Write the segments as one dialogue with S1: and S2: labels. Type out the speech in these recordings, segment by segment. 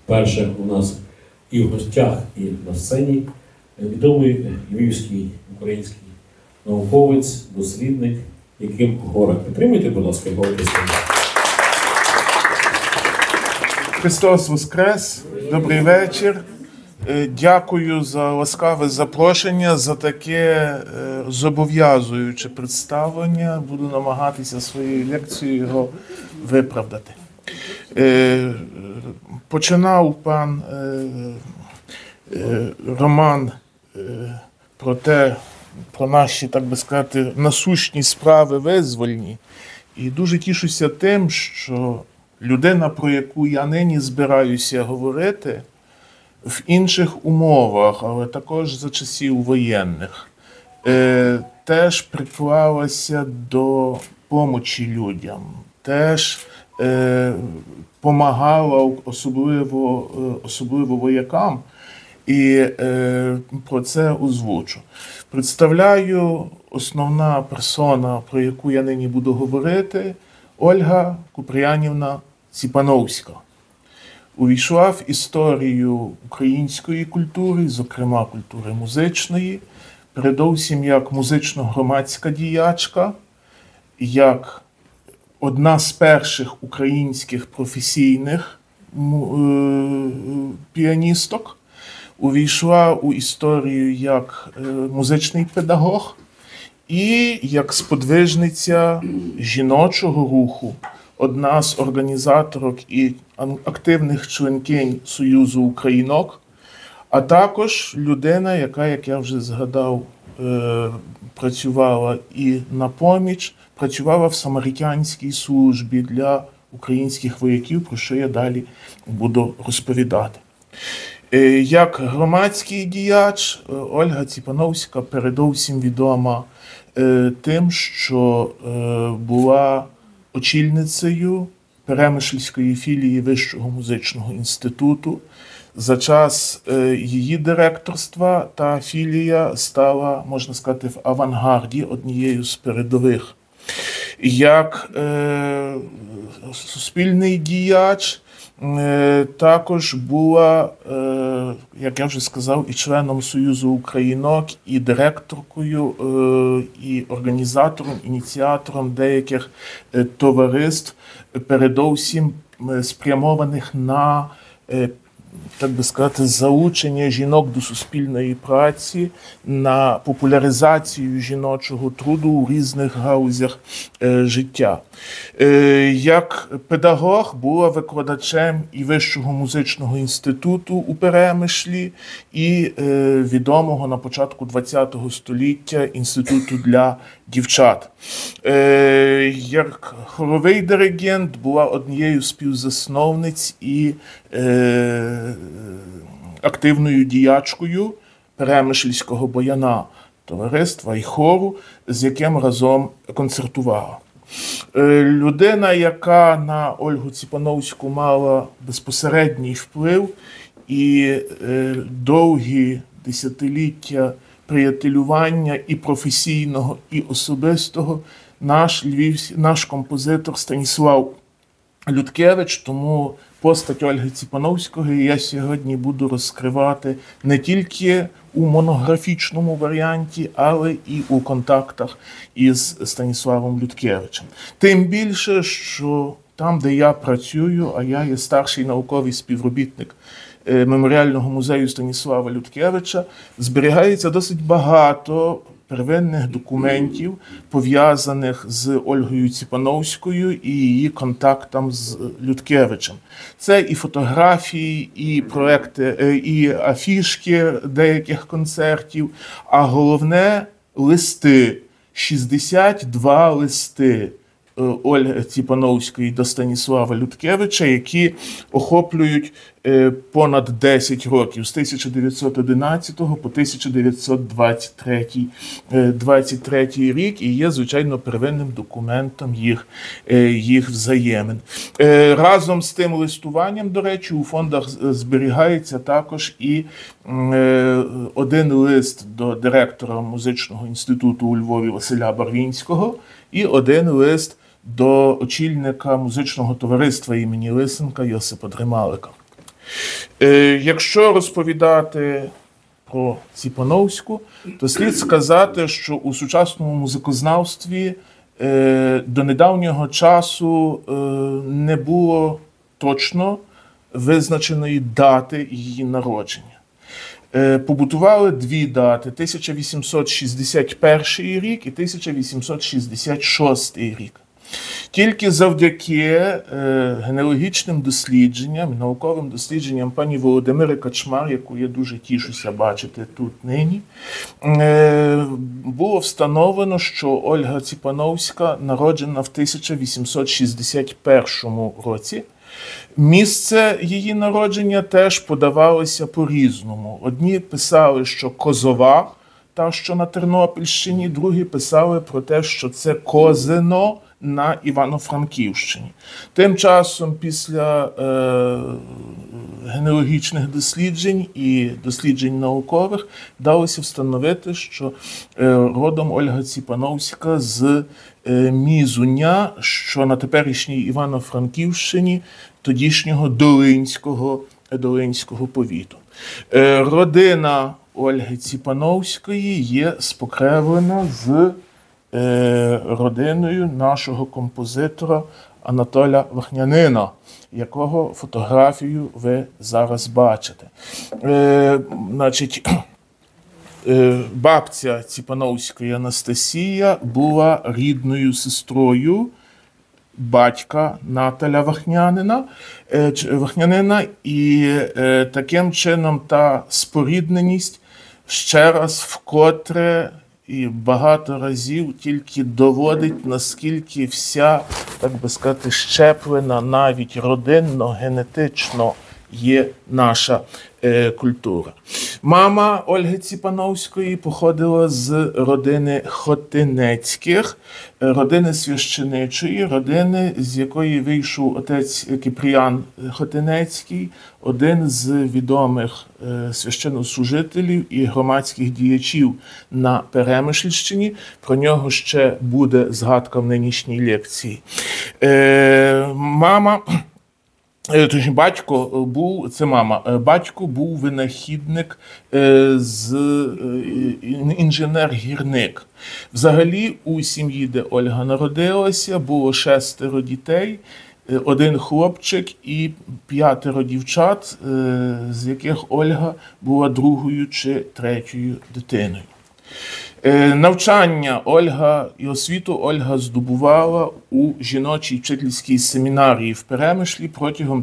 S1: Вперше у нас і в гостях, і на сцені відомий львівський український науковець, дослідник Яким Горак. Підтримуйте, будь ласка, його виступ.
S2: Христос Воскрес! Добрий вечір! Дякую за ласкаве запрошення, за таке зобов'язуюче представлення. Буду намагатися своєю лекцією його виправдати. Починав пан Роман про наші, так би сказати, насущні справи визвольні. І дуже тішуся тим, що людина, про яку я нині збираюся говорити, в інших умовах, але також за часів воєнних, теж приклалася до помочі людям, теж помагала особливо воякам, і про це озвучу. Представляю основна персона, про яку я нині буду говорити, Ольга Куприянівна Ціпановська. Увійшла в історію української культури, зокрема культури музичної, передовсім як музично-громадська діячка, як одна з перших українських професійних піаністок, увійшла у історію як музичний педагог і як сподвижниця жіночого руху, одна з організаторок і активних членкинь Союзу Українок, а також людина, яка, як я вже згадав, працювала і на поміч, працювала в самаритянській службі для українських вояків, про що я далі буду розповідати. Як громадський діяч, Ольга Ціпановська передовсім відома тим, що була очільницею Перемишльської філії Вищого музичного інституту. За час її директорства та філія стала, можна сказати, в авангарді, однією з передових. Як суспільний діяч також була, як я вже сказав, і членом Союзу Українок, і директоркою, і організатором, ініціатором деяких товариств, передовсім спрямованих на, так би сказати, залучення жінок до суспільної праці, на популяризацію жіночого труду у різних гаузях життя. Як педагог була викладачем і Вищого музичного інституту у Перемишлі, і відомого на початку ХХ століття інституту для дівчат. Як хоровий диригент була однією з співзасновниць і активною діячкою Перемишльського бояна товариства і хору, з яким разом концертувала. Людина, яка на Ольгу Ціпановську мала безпосередній вплив і довгі десятиліття приятелювання і професійного, і особистого, наш композитор Станіслав Людкевич, тому постать Ольги Ціпановської я сьогодні буду розкривати не тільки у монографічному варіанті, але і у контактах із Станіславом Людкевичем. Тим більше, що там, де я працюю, а я є старший науковий співробітник Меморіального музею Станіслава Людкевича, зберігається досить багато первинних документів, пов'язаних з Ольгою Ціпановською і її контактом з Людкевичем. Це і фотографії, і проекти, і афішки деяких концертів, а головне – листи, 62 листи Ольги Ціпановської до Станіслава Людкевича, які охоплюють понад 10 років, з 1911 по 1923 рік, і є, звичайно, первинним документом їх взаємин. Разом з тим листуванням, до речі, у фондах зберігається також і один лист до директора музичного інституту у Львові Василя Барвінського і один лист до очільника музичного товариства імені Лисенка Йосипа Дрималика. Якщо розповідати про Ціпановську, то слід сказати, що у сучасному музикознавстві до недавнього часу не було точно визначеної дати її народження. Побутували дві дати – 1861 рік і 1866 рік. Тільки завдяки генеалогічним дослідженням, науковим дослідженням пані Володимири Качмар, яку я дуже тішуся бачити тут нині, було встановлено, що Ольга Ціпановська народжена в 1861 році. Місце її народження теж подавалося по-різному. Одні писали, що Козова, та, що на Тернопільщині, другі писали про те, що це Козино на Івано-Франківщині. Тим часом, після генеалогічних досліджень і досліджень наукових, вдалося встановити, що родом Ольга Ціпановська з Мізуня, що на теперішній Івано-Франківщині, тодішнього Долинського повіту. Родина Ольги Ціпановської є спокревлена з родиною нашого композитора Анатоля Вахнянина, якого фотографію ви зараз бачите. Бабця Ціпановської Анастасія була рідною сестрою батька Наталя Вахнянина, і таким чином та спорідненість ще раз вкотре і багато разів тільки доводить, наскільки вся, так би сказати, щеплена навіть родинно-генетично є наша культура. Мама Ольги Ціпановської походила з родини Хотинецьких, родини священичої, родини, з якої вийшов отець Кіпріян Хотинецький, один з відомих священнослужителів і громадських діячів на Перемишльщині. Про нього ще буде згадка в нинішній лекції. Батько був винахідник, інженер-гірник. Взагалі у сім'ї, де Ольга народилася, було 6 дітей, 1 хлопчик і 5 дівчат, з яких Ольга була 2-ю чи 3-ю дитиною. Навчання і освіту Ольга здобувала у жіночій вчительській семінарії в Перемишлі протягом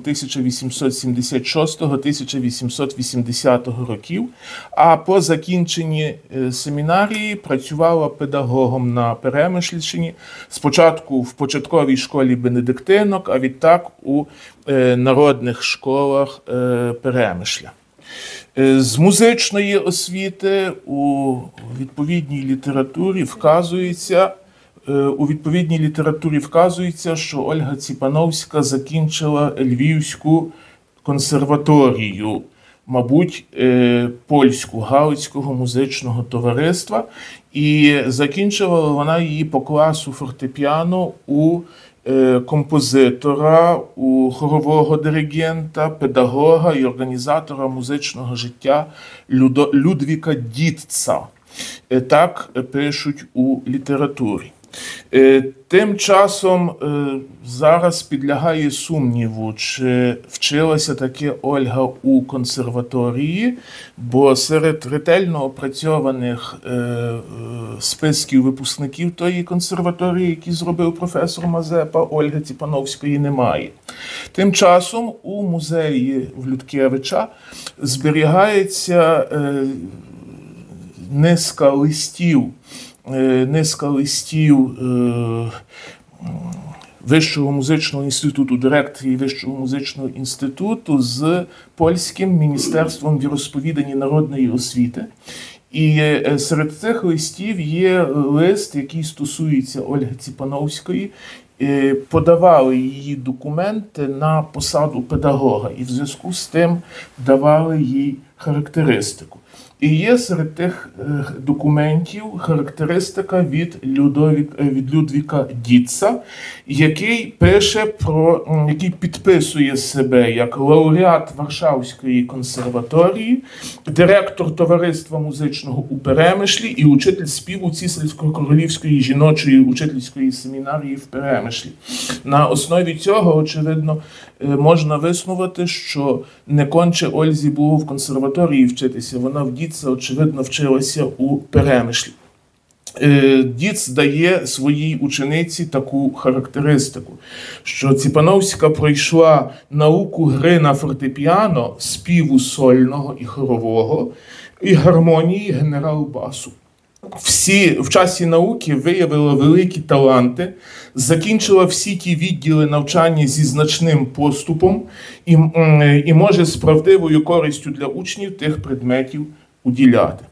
S2: 1876-1880 років, а по закінченні семінарії працювала педагогом на Перемишльщині, спочатку в початковій школі бенедиктинок, а відтак у народних школах Перемишля. З музичної освіти у відповідній літературі вказується, що Ольга Ціпановська закінчила Львівську консерваторію, мабуть, польську, Галицького музичного товариства, і закінчила вона її по класу фортепіано у композитора, у хорового диригента, педагога і організатора музичного життя Людвіка Дітца. Так пишуть у літературі. Тим часом зараз підлягає сумніву, чи вчилася таки Ольга у консерваторії, бо серед ретельно опрацьованих списків випускників тої консерваторії, які зробив професор Мазепа, Ольги Ціпановської немає. Тим часом у музеї в Людкевича зберігається низка листів Вищого музичного інституту, директорії Вищого музичного інституту з польським міністерством віросповідань і народної освіти. І серед цих листів є лист, який стосується Ольги Ціпановської. Подавали її документи на посаду педагога і в зв'язку з тим давали їй характеристику. І є серед тих документів характеристика від Людвіка Дітца, який пише про, який підписує себе як лауреат Варшавської консерваторії, директор Товариства музичного у Перемишлі і учитель співу Цісарсько-королівської жіночої учительської семінарії в Перемишлі. На основі цього, очевидно, можна виснувати, що не конче Ользі було в консерваторії вчитися, вона в Дітца, очевидно, вчилася у Перемишлі. Дітц дає своїй учениці таку характеристику, що Ціпановська пройшла науку гри на фортепіано, співу сольного і хорового, і гармонії генерал-басу. Всі в часі науки виявила великі таланти, закінчила всі ті відділи навчання зі значним поступом і може з правдивою користю для учнів тих предметів уділяти.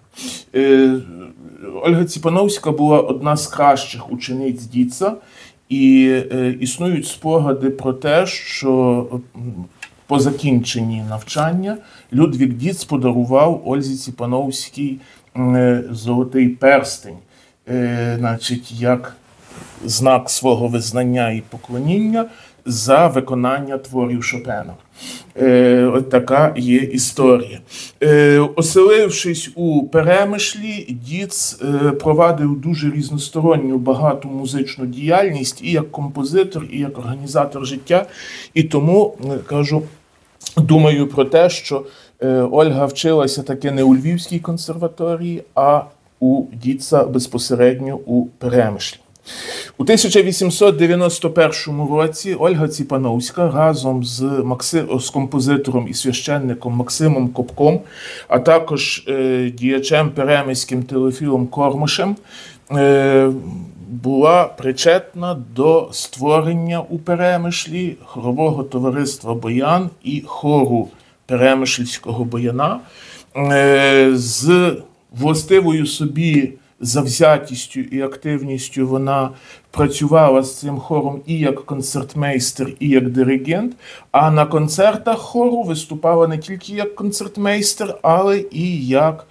S2: Ольга Ціпановська була одна з кращих учениць Дітца, і існують спогади про те, що по закінченні навчання Людвік Дітц подарував Ользі Ціпановській золотий перстень, значить, як знак свого визнання і поклоніння за виконання творів Шопена. Ось така є історія. Оселившись у Перемишлі, Дітц провадив дуже різносторонню, багату музичну діяльність і як композитор, і як організатор життя. І тому, кажу, думаю про те, що Ольга вчилася таки не у Львівській консерваторії, а у Дітца безпосередньо у Перемишлі. У 1891 році Ольга Ціпановська разом з композитором і священником Максимом Копком, а також діячем перемиським Теофілом Кормашем, була причетна до створення у Перемишлі хорового товариства «Боян» і хору Перемишльського бояна з властивою собі завзятістю і активністю вона працювала з цим хором і як концертмейстер, і як диригент, а на концертах хору виступала не тільки як концертмейстер, але і як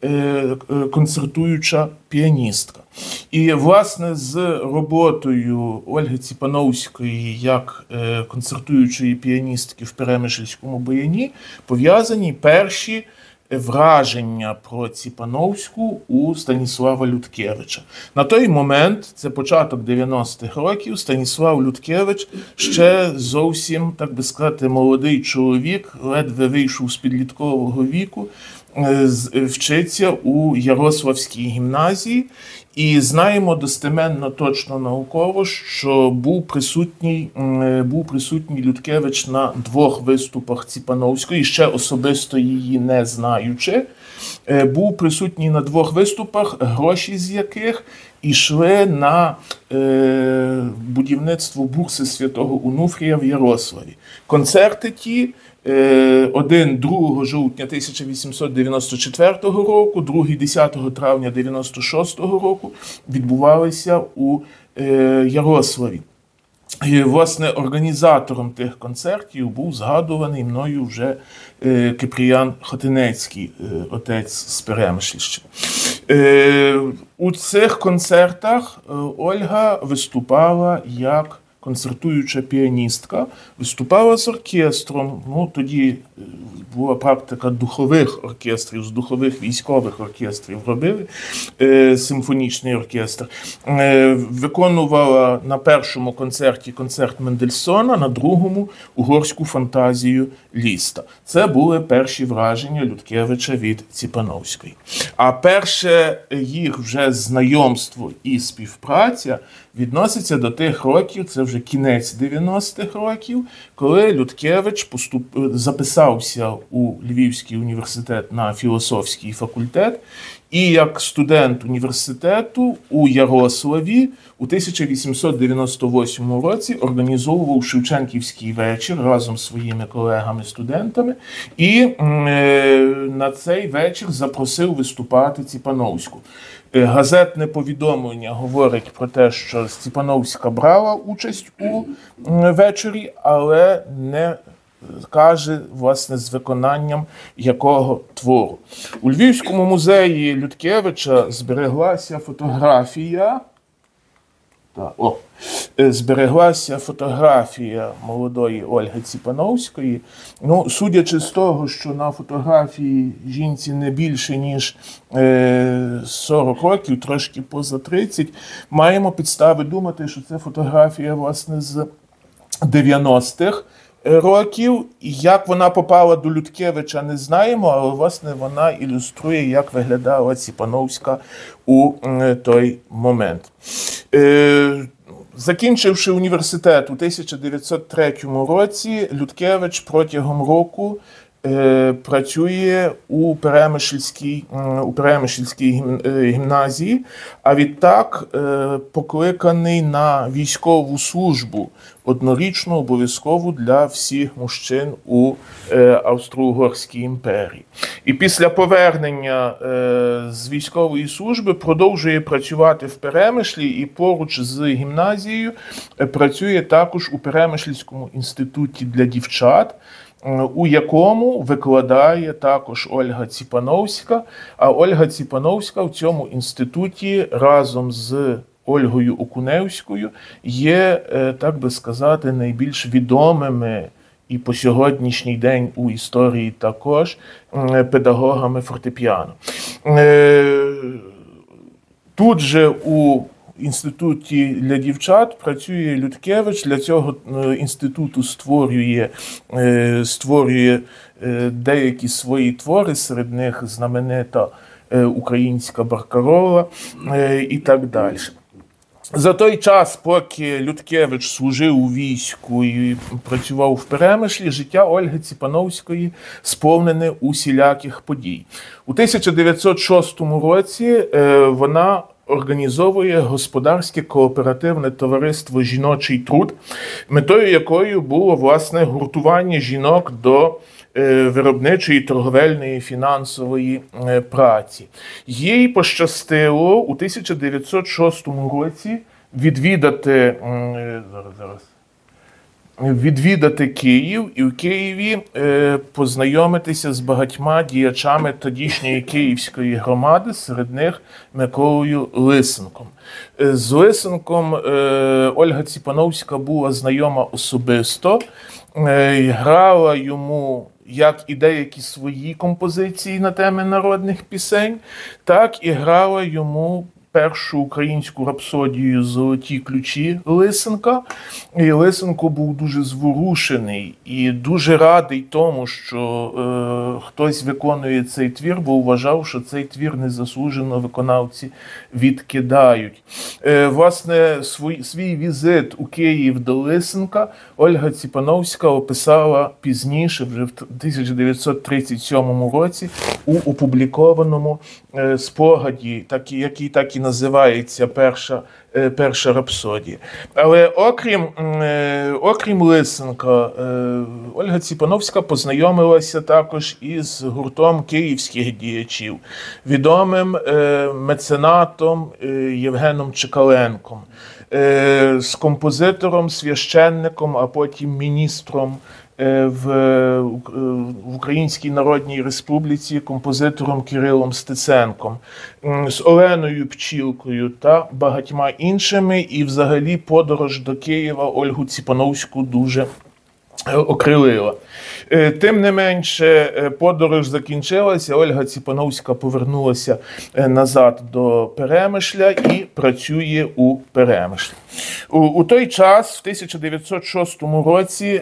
S2: концертуюча піаністка. І, власне, з роботою Ольги Ціпановської як концертуючої піаністки в Перемишльському бояні пов'язані перші враження про Ціпановську у Станіслава Людкевича. На той момент, це початок 90-х років, Станіслав Людкевич ще зовсім, так би сказати, молодий чоловік, ледве вийшов з підліткового віку, вчиться у Ярославській гімназії. І знаємо достеменно, точно науково, що був присутній Людкевич на 2 виступах Ціпановської, ще особисто її не знаючи. Був присутній на 2 виступах, гроші з яких йшли на будівництво бурси Святого Онуфрія в Ярославі. Концерти ті, один 2 жовтня 1894 року, другий 10 травня 1996 року відбувалися у Ярославі. І, власне, організатором тих концертів був згадуваний мною вже Кипріян Хотинецький, отець з Перемишльщини. У цих концертах Ольга виступала як концертуюча піаністка, виступала з оркестром. Ну, тоді була практика духових оркестрів, з духових військових оркестрів робили симфонічний оркестр. Виконувала на першому концерті концерт Мендельсона, на другому угорську фантазію Ліста. Це були перші враження Людкевича від Ціпановської. А перше їх вже знайомство і співпраця відноситься до тих років, це вже кінець 90-х років, коли Людкевич записався у Львівський університет на філософський факультет і як студент університету у Ярославі у 1898 році організовував Шевченківський вечір разом з своїми колегами-студентами і на цей вечір запросив виступати Ціпановську. Газетне повідомлення говорить про те, що Ціпановська брала участь у вечорі, але не каже, власне, з виконанням якого твору. У Львівському музеї Людкевича збереглася фотографія. Збереглася фотографія молодої Ольги Ціпановської. Ну, судячи з того, що на фотографії жінці не більше, ніж 40 років, трошки поза 30, маємо підстави думати, що це фотографія, власне, з 90-х років. Як вона попала до Людкевича, не знаємо, але, власне, вона ілюструє, як виглядала Ціпановська у той момент. Закінчивши університет у 1903 році, Людкевич протягом року працює у Перемишльській гімназії, а відтак покликаний на військову службу, однорічну, обов'язкову для всіх мужчин у Австро-Угорській імперії. І після повернення з військової служби продовжує працювати в Перемишлі і поруч з гімназією працює також у Перемишльському інституті для дівчат, у якому викладає також Ольга Ціпановська, а Ольга Ціпановська в цьому інституті разом з Ольгою Окуневською є, так би сказати, найбільш відомими і по сьогоднішній день у історії також педагогами фортепіано. Тут же у інституті для дівчат працює Людкевич, для цього інституту створює деякі свої твори, серед них знаменита українська баркарола і так далі. За той час, поки Людкевич служив у війську і працював в Перемишлі, життя Ольги Ціпановської сповнене усіляких подій. У 1906 році вона організовує господарське кооперативне товариство «Жіночий труд», метою якої було, власне, гуртування жінок до виробничої, торговельної, фінансової праці. Їй пощастило у 1906 році відвідати Київ і в Києві познайомитися з багатьма діячами тодішньої київської громади, серед них Миколою Лисенком. З Лисенком Ольга Ціпановська була знайома особисто, грала йому як і деякі свої композиції на теми народних пісень, так і грала йому першу українську рапсодію «Золоті ключі» Лисенка. І Лисенко був дуже зворушений і дуже радий тому, що хтось виконує цей твір, бо вважав, що цей твір незаслужено виконавці відкидають. Власне, свій візит у Київ до Лисенка Ольга Ціпановська описала пізніше, вже в 1937 році, у опублікованому спогаді, який так і називається перша рапсодія. Але окрім Лисенка, Ольга Ціпановська познайомилася також із гуртом київських діячів, відомим меценатом Євгеном Чекаленком, з композитором, священником, а потім міністром в Українській Народній Республіці, композитором Кирилом Стеценком, з Оленою Пчілкою та багатьма іншими. І взагалі подорож до Києва Ольгу Ціпановську дуже окрилила. Тим не менше, подорож закінчилася, Ольга Ціпановська повернулася назад до Перемишля і працює у Перемишлі. У той час, в 1906 році,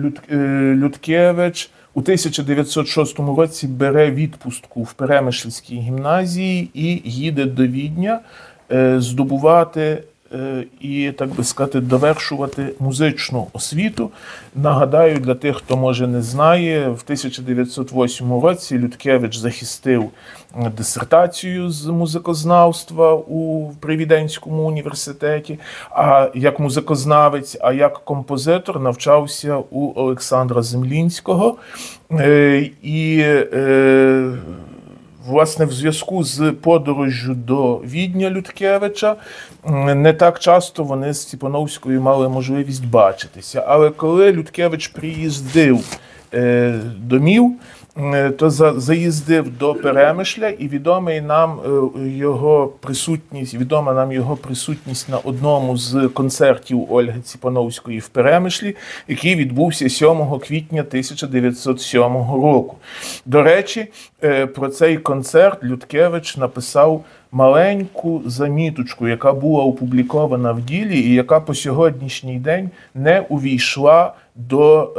S2: Людкевич у 1906 році бере відпустку в Перемишльській гімназії і їде до Відня здобувати і, так би сказати, довершувати музичну освіту. Нагадаю, для тих, хто, може, не знає, в 1908 році Людкевич захистив дисертацію з музикознавства при Віденському університеті, а як музикознавець, а як композитор навчався у Олександра Землінського. Власне, в зв'язку з подорожжю до Відня Людкевича не так часто вони з Ціпановською мали можливість бачитися. Але коли Людкевич приїздив домів, то заїздив до Перемишля, і відома нам його присутність на одному з концертів Ольги Ціпановської в Перемишлі, який відбувся 7 квітня 1907 року. До речі, про цей концерт Людкевич написав маленьку заміточку, яка була опублікована в ділі і яка по сьогоднішній день не увійшла до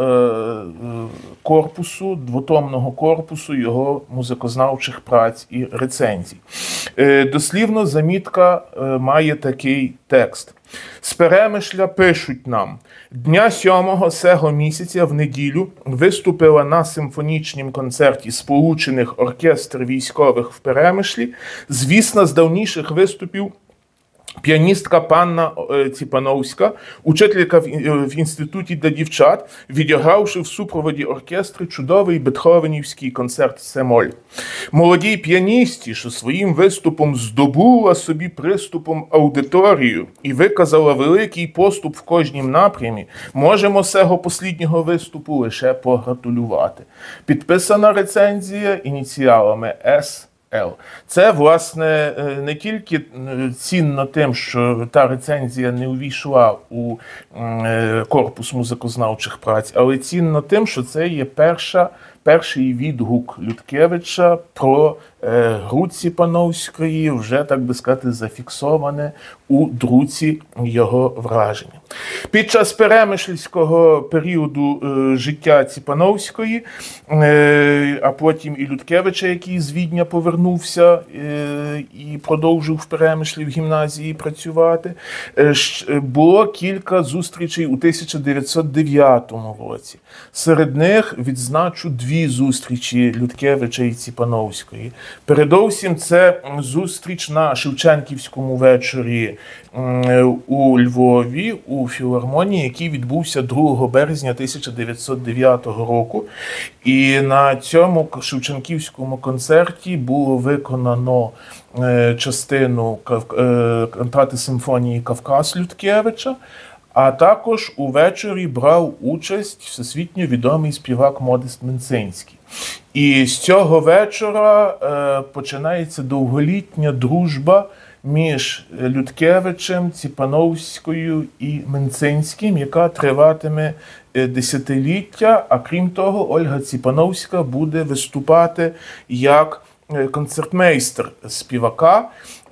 S2: корпусу, двотомного корпусу його музикознавчих праць і рецензій. Дослівно замітка має такий текст. З Перемишля пишуть нам: дня 7 сего місяця в неділю виступила на симфонічнім концерті Сполучених оркестр військових в Перемишлі, звісна з давніших виступів піаністка панна Ціпановська, учителька в інституті для дівчат, відігравши в супроводі оркестру чудовий бетховенівський концерт «Се-моль». Молодій піаністі, що своїм виступом здобула собі приступом аудиторію і виказала великий поступ в кожнім напрямі, можемо сего посліднього виступу лише погратулювати. Підписана рецензія ініціалами С. Це, власне, не тільки цінно тим, що та рецензія не увійшла у корпус музикознавчих праць, але цінно тим, що це є перший відгук Людкевича про гру Ціпановської, вже, так би сказати, зафіксоване у друці його враження. Під час перемишльського періоду життя Ціпановської, а потім і Людкевича, який з Відня повернувся і продовжив в Перемишлі в гімназії працювати, було кілька зустрічей у 1909 році. Серед них відзначу 2 зустрічі Людкевича і Ціпановської. Передовсім це зустріч на Шевченківському вечорі у Львові, у філармонії, який відбувся 2 березня 1909 року. І на цьому Шевченківському концерті було виконано частину кантати симфонії «Кавказ» Людкевича, а також увечері брав участь всесвітньо відомий співак Модест Менцинський. І з цього вечора починається довголітня дружба між Людкевичем, Ціпановською і Менцинським, яка триватиме десятиліття, а крім того, Ольга Ціпановська буде виступати як концертмейстер співака,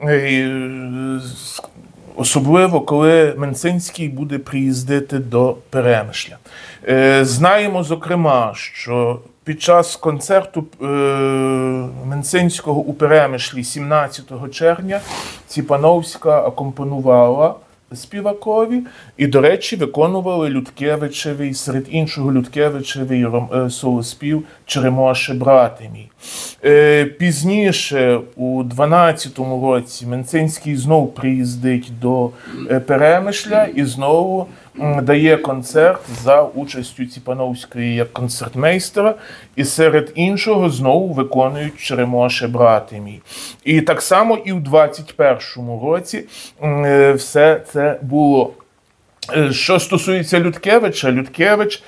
S2: особливо, коли Менцинський буде приїздити до Перемишля. Знаємо, зокрема, що під час концерту Менцинського у Перемишлі 17 червня Ціпановська акомпонувала співакові і, до речі, виконували Людкевичевий, серед іншого Людкевичевий солоспів «Черемоше, брате мій». Пізніше, у 12-му році, Менцинський знов приїздить до Перемишля і знову дає концерт за участю Ціпановської як концертмейстера, і серед іншого знову виконують «Черемоше, брате мій». І так само і в 21-му році все це було. Що стосується Людкевича, Людкевич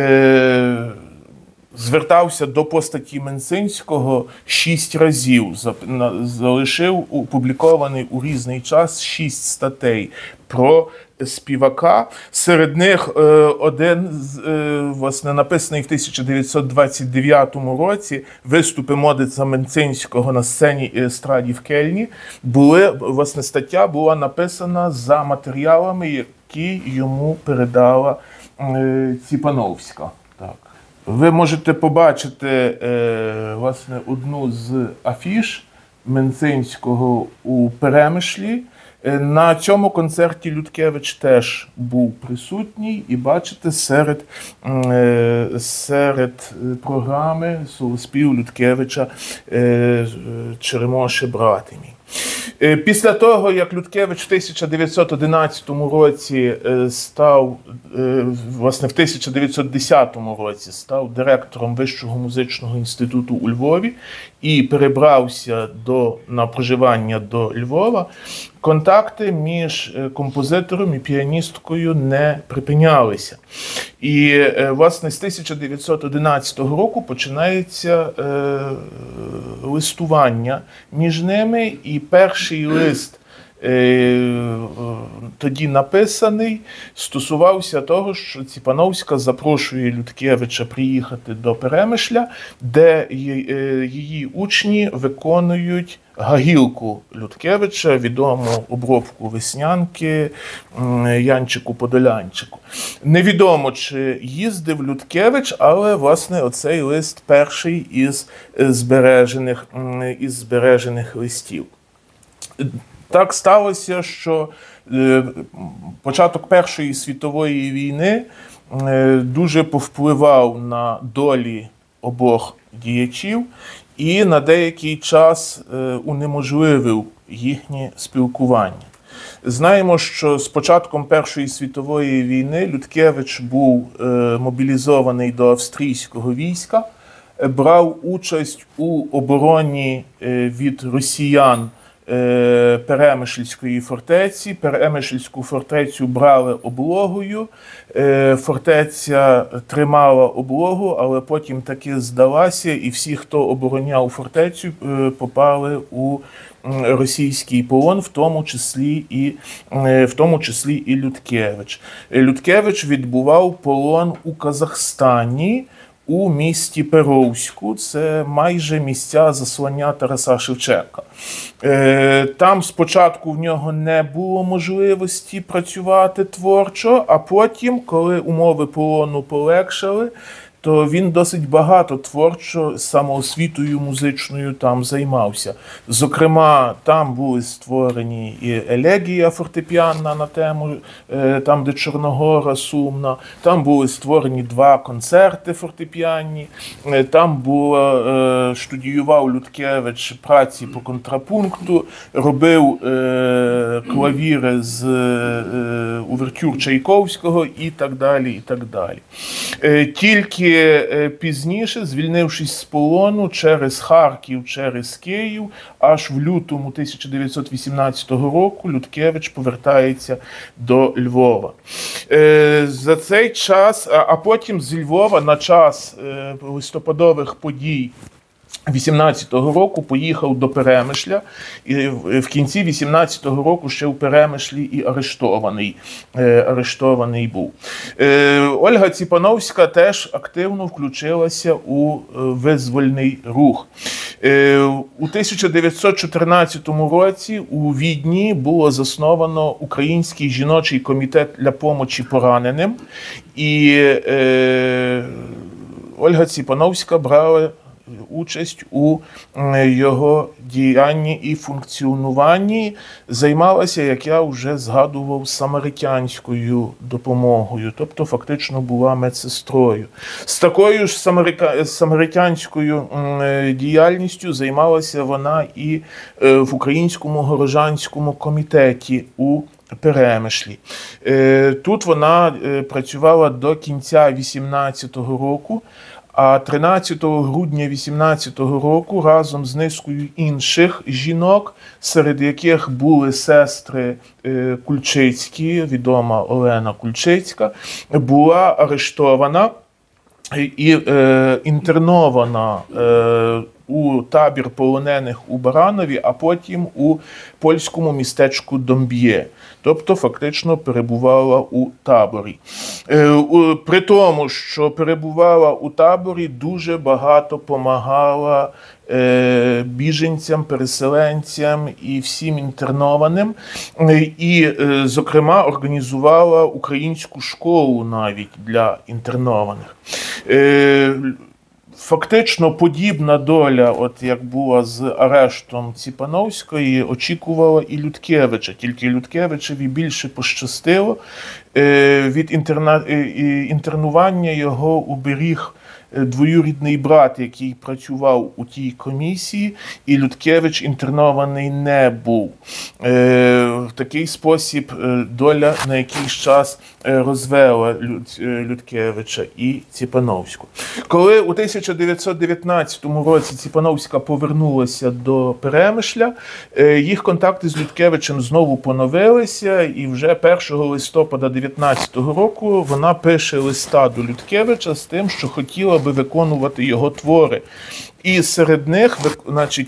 S2: звертався до постаті Менцинського 6 разів, залишив опублікований у різний час 6 статей про співака. Серед них один, власне, написаний в 1929 році, виступи Модеста Менцинського на сцені і естраді в Кельні. Власне, стаття була написана за матеріалами, які йому передала Ціпановська. Так. Ви можете побачити, власне, одну з афіш Менцинського у Перемишлі. На цьому концерті Людкевич теж був присутній, і бачите, серед програми солоспів Людкевича «Черемоше, брате мій». Після того, як Людкевич в 1911 році власне в 1910 році став директором Вищого музичного інституту у Львові і перебрався на проживання до Львова, контакти між композитором і піаністкою не припинялися. І, власне, з 1911 року починається листування між ними, і перший лист, тоді написаний, стосувався того, що Ціпановська запрошує Людкевича приїхати до Перемишля, де її учні виконують гагілку Людкевича, відому обробку Веснянки Янчику Подолянчику. Невідомо, чи їздив Людкевич, але, власне, оцей лист перший із збережених листів. Так сталося, що початок Першої світової війни дуже повпливав на долі обох діячів і на деякий час унеможливив їхнє спілкування. Знаємо, що з початком Першої світової війни Людкевич був мобілізований до австрійського війська, брав участь у обороні від росіян Перемишльської фортеці. Перемишльську фортецю брали облогою, фортеця тримала облогу, але потім таки здалася, і всі, хто обороняв фортецю, попали у російський полон, в тому числі і Людкевич. Людкевич відбував полон у Казахстані, у місті Перовську, це майже місця заслання Тараса Шевченка. Там спочатку в нього не було можливості працювати творчо, а потім, коли умови полону полегшали, то він досить багато творчо самоосвітою музичною там займався. Зокрема, там були створені і елегія фортепіанна на тему «Там, де Чорногора сумна», там були створені 2 концерти фортепіанні, там студіював Людкевич праці по контрапункту, робив клавіри з увертюр Чайковського і так далі, і так далі. Тільки пізніше, звільнившись з полону через Харків, через Київ, аж в лютому 1918 року Людкевич повертається до Львова. За цей час, а потім з Львова на час листопадових подій 18-го року поїхав до Перемишля, і в кінці 18-го року ще у Перемишлі і арештований був. Ольга Ціпановська теж активно включилася у визвольний рух. У 1914 році у Відні було засновано Український жіночий комітет для помочі пораненим, і Ольга Ціпановська брала участь у його діянні і функціонуванні, займалася, як я вже згадував, самаритянською допомогою, тобто фактично була медсестрою. З такою ж самаритянською діяльністю займалася вона і в Українському горожанському комітеті у Перемишлі. Тут вона працювала до кінця 18-го року, а 13 грудня 18-го року разом з низкою інших жінок, серед яких були сестри Кульчицькі, відома Олена Кульчицька, була арештована і інтернована у табір полонених у Баранові, а потім у польському містечку Домб'є. Тобто фактично перебувала у таборі. При тому, що перебувала у таборі, дуже багато помагала біженцям, переселенцям і всім інтернованим. І, зокрема, організувала українську школу навіть для інтернованих. Фактично подібна доля, от як була з арештом Ціпановської, очікувала і Людкевича. Тільки Людкевичеві більше пощастило. Від інтернування його уберіг двоюрідний брат, який працював у тій комісії, і Людкевич інтернований не був. В такий спосіб доля на якийсь час розвела Людкевича і Ціпановську. Коли у 1919 році Ціпановська повернулася до Перемишля, їх контакти з Людкевичем знову поновилися, і вже 1 листопада 1919 року вона пише листа до Людкевича з тим, що хотіла би виконувати його твори. І серед них, значить,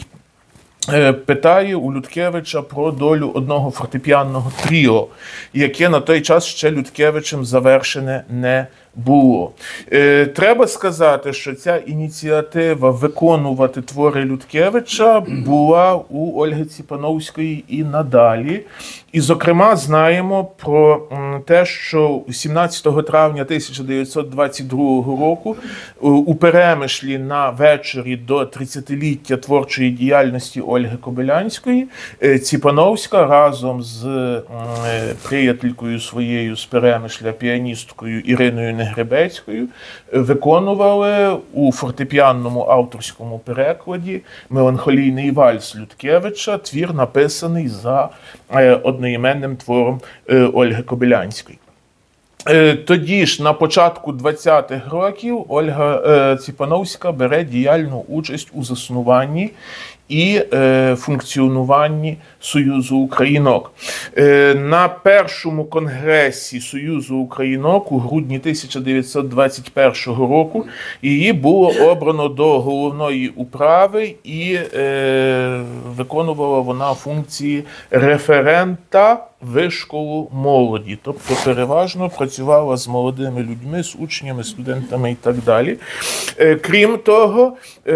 S2: питає у Людкевича про долю одного фортепіанного тріо, яке на той час ще Людкевичем завершене не було. Треба сказати, що ця ініціатива виконувати твори Людкевича була у Ольги Ціпановської і надалі. І, зокрема, знаємо про те, що 17 травня 1922 року у Перемишлі на вечорі до 30-ліття творчої діяльності Ольги Кобилянської Ціпановська разом з приятелькою своєю з Перемишля, піаністкою Іриною Негребецькою, виконували у фортепіанному авторському перекладі «Меланхолійний вальс» Людкевича, твір, написаний за одноіменним твором Ольги Кобилянської. Тоді ж, на початку 20-х років, Ольга Ціпановська бере діяльну участь у заснуванні і функціонуванні Союзу Українок. На першому конгресі Союзу Українок у грудні 1921 року її було обрано до головної управи, і виконувала вона функції референта вишколу молоді, тобто переважно працювала з молодими людьми, з учнями, студентами і так далі. Крім того,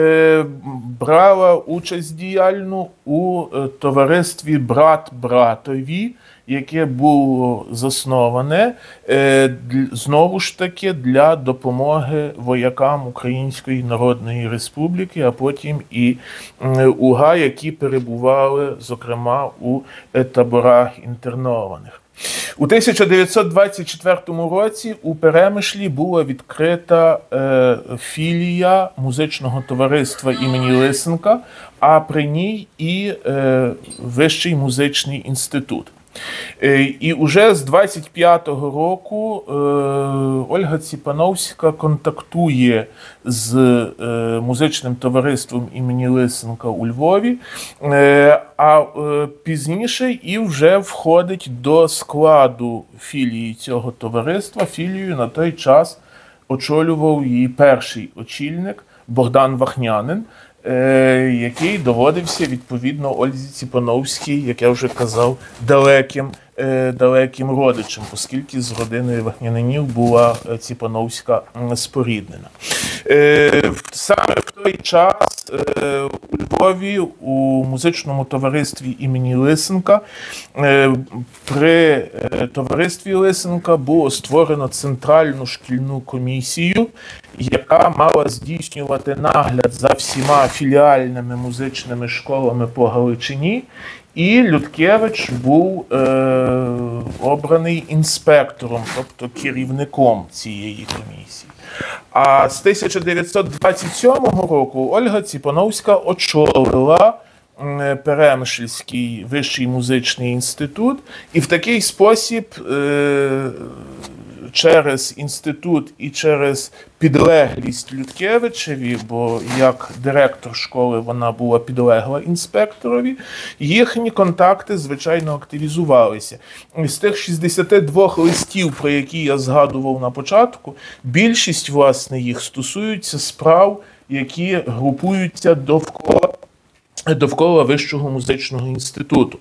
S2: брала участь діяльну у товаристві «Брат братові», яке було засноване, знову ж таки, для допомоги воякам Української Народної Республіки, а потім і УГА, які перебували, зокрема, у таборах інтернованих. У 1924 році у Перемишлі була відкрита філія музичного товариства імені Лисенка, а при ній і Вищий музичний інститут. І уже з 25-го року Ольга Ціпановська контактує з музичним товариством імені Лисенка у Львові, а пізніше і вже входить до складу філії цього товариства. Філію на той час очолював її перший очільник Богдан Вахнянин, який доводився, відповідно, Ользі Ціпановській, як я вже казав, далеким родичем, оскільки з родиною Вахнянинів була Ціпановська споріднена. Саме в той час у Львові у музичному товаристві імені Лисенка при товаристві Лисенка було створено Центральну шкільну комісію, яка мала здійснювати нагляд за всіма філіальними музичними школами по Галичині, і Людкевич був обраний інспектором, тобто керівником цієї комісії. А з 1927 року Ольга Ціпановська очолила Перемишльський вищий музичний інститут, і в такий спосіб через інститут і через підлеглість Людкевичеві, бо як директор школи вона була підлегла інспекторові, їхні контакти, звичайно, активізувалися. З тих 62 листів, про які я згадував на початку, більшість, власне, їх стосуються справ, які групуються довкола Вищого музичного інституту.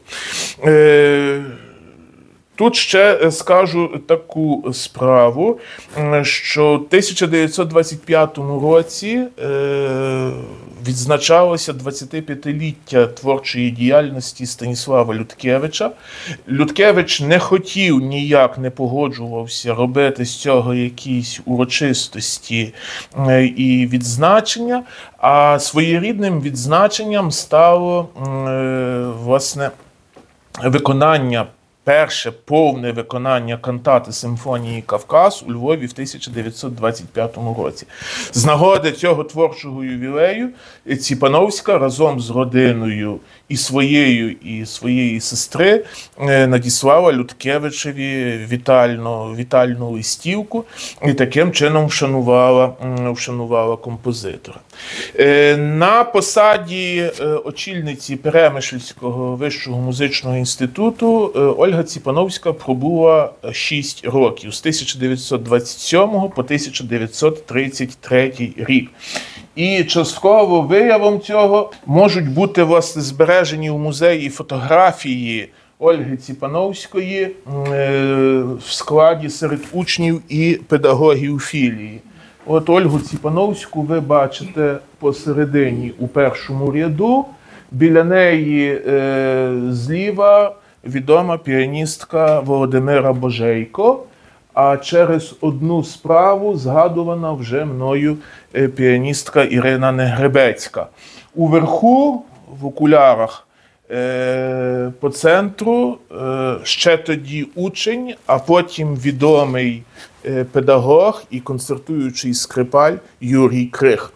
S2: Тут ще скажу таку справу, що в 1925 році відзначалося 25-ліття творчої діяльності Станіслава Людкевича. Людкевич не хотів, ніяк не погоджувався робити з цього якісь урочистості і відзначення, а своєрідним відзначенням стало, власне, виконання перше повне виконання кантати симфонії «Кавказ» у Львові в 1925 році. З нагоди цього творчого ювілею Ціпановська разом з родиною і своєї сестри надіслала Людкевичеві вітальну листівку і таким чином вшанувала композитора. На посаді очільниці Перемишльського вищого музичного інституту Ольга Ціпановська пробула 6 років, з 1927 по 1933 рік. І частково виявом цього можуть бути, власне, збережені у музеї фотографії Ольги Ціпановської в складі серед учнів і педагогів філії. От Ольгу Ціпановську ви бачите посередині у першому ряду. Біля неї зліва відома піаністка Володимира Божейко, а через одну справу згадувана вже мною піаністка Ірина Негребецька. Уверху, в окулярах, по центру, ще тоді учень, а потім відомий педагог і концертуючий скрипаль Юрій Крих.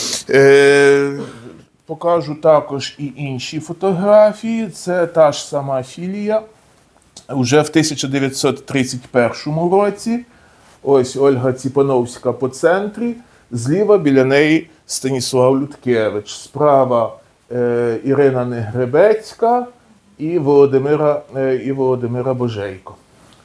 S2: Покажу також і інші фотографії. Це та ж сама філія. Уже в 1931 році. Ось Ольга Ціпановська по центрі. Зліва біля неї Станіслав Людкевич. Справа Ірина Негребецька і Володимира Божейко.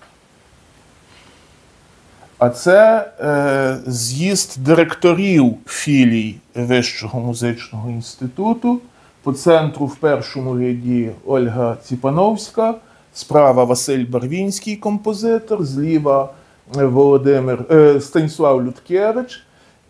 S2: А це з'їзд директорів філій Вищого музичного інституту. По центру в першому ряді Ольга Ціпановська, справа Василь Барвінський, композитор, зліва Станіслав Людкевич,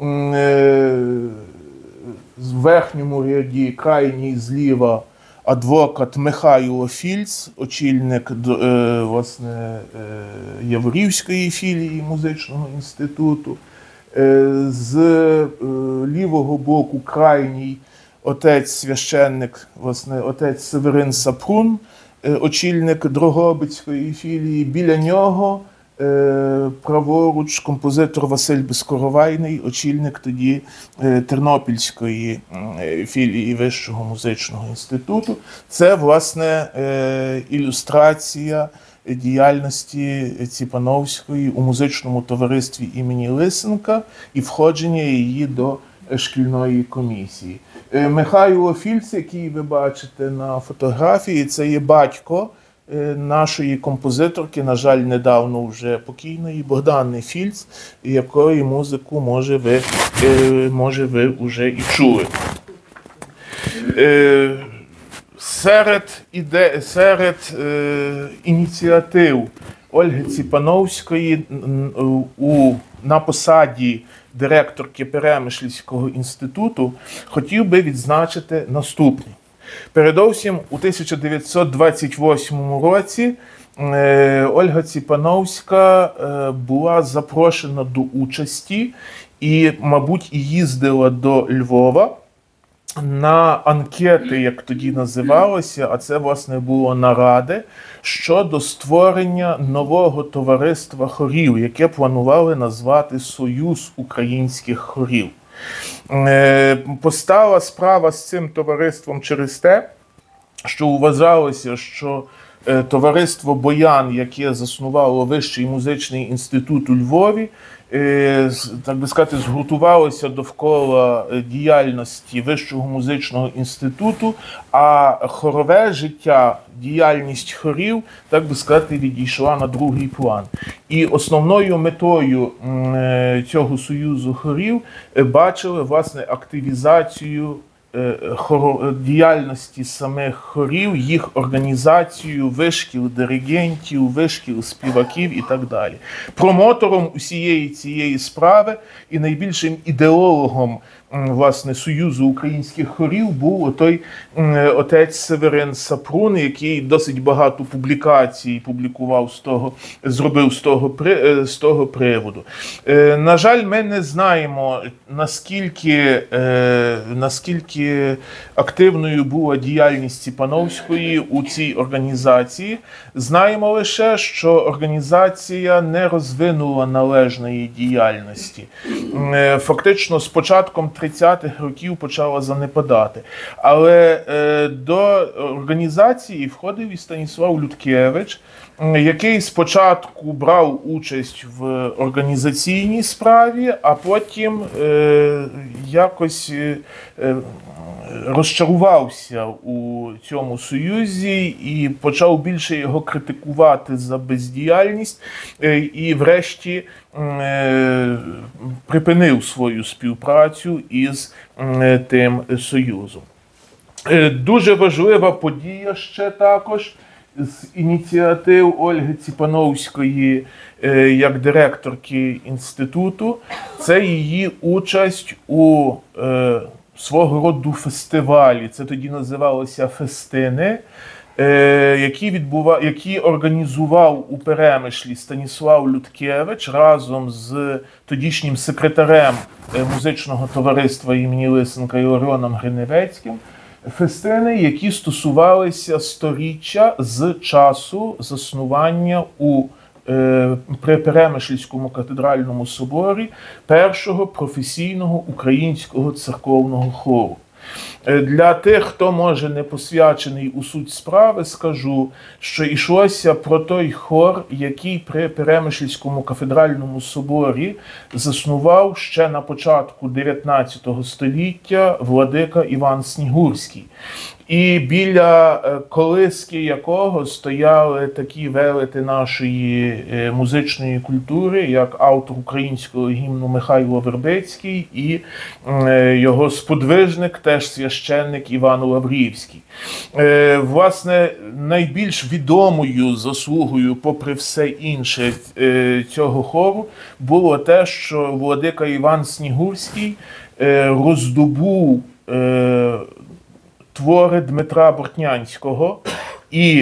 S2: в верхньому ряді, крайній зліва, адвокат Михайло Фільц, очільник власне, Яворівської філії музичного інституту. З лівого боку крайній отець-священник, власне, отець Северин Сапрун, очільник Дрогобицької філії. Біля нього праворуч композитор Василь Безкоровайний, очільник тоді Тернопільської філії Вищого музичного інституту. Це, власне, ілюстрація діяльності Ціпановської у музичному товаристві імені Лисенка і входження її до шкільної комісії. Михайло Фільц, який ви бачите на фотографії, це є батько нашої композиторки, на жаль, недавно вже покійної, Богдани Фільц, якої музику, може, ви вже і чули. Серед ініціатив Ольги Ціпановської на посаді директорки Перемишльського інституту хотів би відзначити наступне. Передовсім у 1928 році Ольга Ціпановська була запрошена до участі і, мабуть, їздила до Львова на анкети, як тоді називалося, а це, власне, було наради, щодо створення нового товариства хорів, яке планували назвати «Союз українських хорів». Постала справа з цим товариством через те, що вважалося, що товариство «Боян», яке заснувало Вищий музичний інститут у Львові, так би сказати, згуртувалося довкола діяльності Вищого музичного інституту, а хорове життя, діяльність хорів, так би сказати, відійшла на другий план. І основною метою цього союзу хорів бачили, власне, активізацію діяльності самих хорів, їх організацію, вишкіл диригентів, вишкіл співаків і так далі. Промотором усієї цієї справи і найбільшим ідеологом власне, Союзу українських хорів був той отець Северин Сапрун, який досить багато публікацій публікував зробив з того приводу. На жаль, ми не знаємо, наскільки активною була діяльність Ціпановської у цій організації. Знаємо лише, що організація не розвинула належної діяльності. Фактично, з початком 30-х років почала занепадати. Але до організації входив і Станіслав Людкевич, який спочатку брав участь в організаційній справі, а потім якось розчарувався у цьому союзі і почав більше його критикувати за бездіяльність і врешті припинив свою співпрацю із тим союзом. Дуже важлива подія ще також з ініціатив Ольги Ціпановської як директорки інституту, це її участь у свого роду фестивалі. Це тоді називалося «Фестини», які організував у Перемишлі Станіслав Людкевич разом з тодішнім секретарем музичного товариства імені Лисенка Іларіоном Гриневецьким. Фестини, які стосувалися 100-річчя з часу заснування при Перемишльському катедральному соборі першого професійного українського церковного хору. Для тих, хто, може, не посвячений у суть справи, скажу, що йшлося про той хор, який при Перемишльському кафедральному соборі заснував ще на початку 19 століття владика Іван Снігурський. І біля колиски якого стояли такі велети нашої музичної культури, як автор українського гімну Михайло Вербицький і його сподвижник, теж священник Іван Лаврівський. Власне, найбільш відомою заслугою, попри все інше, цього хору було те, що владика Іван Снігурський роздобув твори Дмитра Бортнянського, і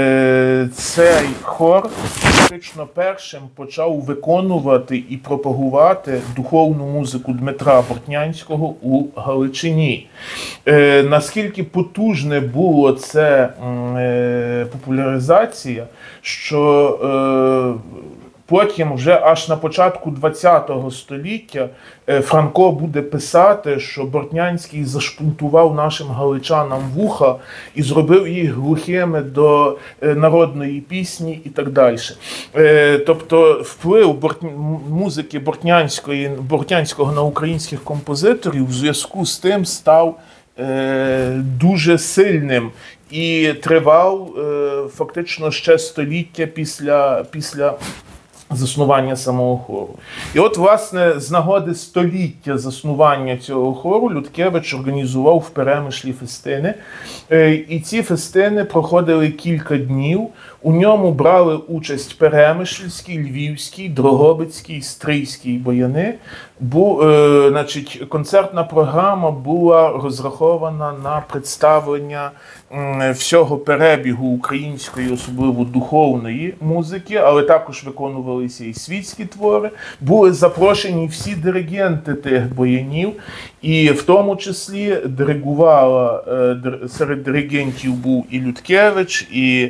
S2: цей хор фактично першим почав виконувати і пропагувати духовну музику Дмитра Бортнянського у Галичині. Наскільки потужне було це популяризація, що потім, вже аж на початку ХХ століття, Франко буде писати, що Бортнянський зашпунтував нашим галичанам вуха і зробив їх глухими до народної пісні і так далі. Тобто вплив музики Бортнянського на українських композиторів в зв'язку з тим став дуже сильним і тривав фактично ще століття після заснування самого хору. І от, власне, з нагоди століття заснування цього хору Людкевич організував в Перемишлі фестини. І ці фестини проходили кілька днів. У ньому брали участь Перемишльський, Львівський, Дрогобицький, Стрийський бояни. Концертна програма була розрахована на представлення всього перебігу української, особливо духовної музики, але також виконувалися і світські твори. Були запрошені всі диригенти тих боянів, і в тому числі серед диригентів був і Людкевич, і